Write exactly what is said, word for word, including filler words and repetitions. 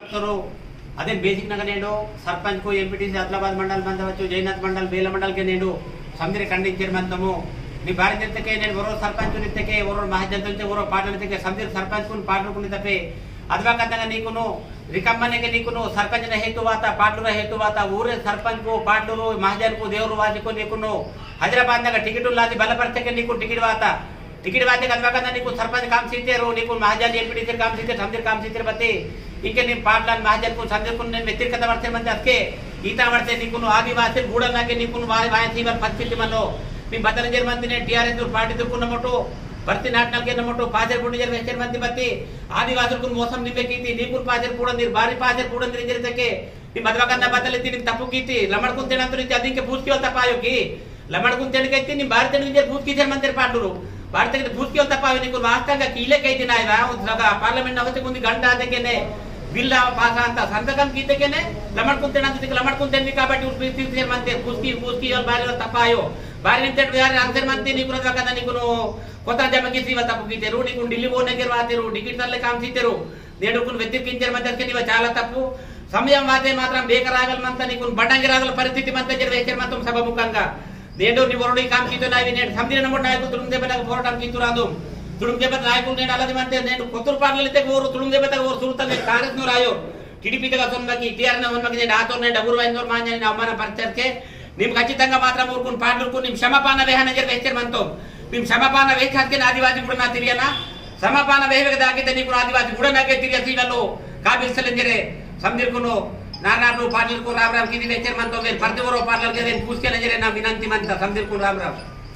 बरतरो अदे बेसिक नगर नेडो सरपंच को एमपीटीसी आदिलाबाद मंडल बंदవచ్చు जयनाथ मंडल बेल मंडल के नेडो समझरे खंडिंचर मंतमो नी बारी नितके ने वरो सरपंच नितके वरो महाजनते वरो पाटल नितके समझरे सरपंच को पाटल को नितपे अदवा कदंगा नीकुनो रिकम्मने के नीकुनो सरपंच ने हेतुवाता पाटल हेतुवाता ऊरे सरपंच को पाटल महाजन को देवरु वाजी को नीकुनो हैदराबाद नगर टिकट लादी बलपरते के नीकु टिकट वाता टिकट वाते अदवा कदंगा नीकु सरपंच काम सीतेरो नीकु महाजन एमपीटीसी काम सीते समझरे काम सीते बते इंके नी पाटल महाजन को समझरे को ने व्यतिरिक्त वर्ते मंते अदके ఈతా పడితే నీకు ఆదివాసీ గూడలాగే నీకు వాయసీ పరిస్థితి మనలో మేము బతల మందిని టీఆర్ఎస్ పార్టీ దుక్కున్నమోటు భర్తీ నాటకాలకి ఎన్నమోటు పాజర్ పుండి జరి వెచ్చర్ మంది బతి ఆదివాసులకు మోసం నింబెకీతి నీకు పాజర్ కూడా నీరు భారీ పాజర్ కూడా నీరు జరితకే నీ మదవకన్న బతలు తిని తప్పు కీతి లమడుకుని తినంత నుంచి అదింకే పూర్తి తప్పాయోకి లమడుకుని తినకైతే నీ భారత నుంచి పూర్తి మందిర పాటలు భారత పూర్తి తప్పావి నీకు వాస్తవంగా కీలకైతే నాయన పార్లమెంట్ అవసరం ఉంది గంట అదకేనే बिल्ला पासा अंत संतकम गीतेकेने लमडकुंतेनंत लमडकुंतेंदी काबट्टी उर्पीतीर मंते पुस्की पुस्की और बारी तपायो बारी निंते यार आंसर मंते नीकुन कदा नीकुनो कोता जमकी सीवा तप्पु गीतेरू नीकुन ఢిల్లీ పోనెగర్ వాతేరు టికెట్ తల్లే కామ్ సీతేరు నేడుకున్ వెతికించర్ మంతే నీవ చాలా తప్పు సమయం వాతే మాత్రం బేకరాగల్ మంత నీకున్ బండంగి రాగల పరిస్థితి మంతే జర వెచ్చర్ మంతం సభముఖంగా నేడు నీ వరుడి కామ్ కీతో నావి నేను సందిన నమో నాయకు తురుందే బెటక పోరాటం కీతురాదు तुड़ुम देबत नायकुल ने अलग मानते ने कोतुर पार्ले लेते वो तुड़ुम देबत वो सुरतल ने कांग्रेस नो रायो टीडीपी का सोनबा की टीआर ने वनबा के डातो ने डबुर वाइंदोर मान्य ने अवमान परिचर के निम खचितंगा मात्र मूर्कुन पाडुर को निम क्षमापान वेह नजर वेचर मंतो निम क्षमापान वेह खात के आदिवासी गुड़ ना तिरियना क्षमापान वेह वेग दाके तनी को आदिवासी गुड़ ना के तिरिया सीवलो काबिल सलेंजरे समझिर को नाना नो पाडुर को राम राम की वेचर मंतो वे परदेवरो पाडल के पूछ के नजरे ना विनंती मंता समझिर को राम राम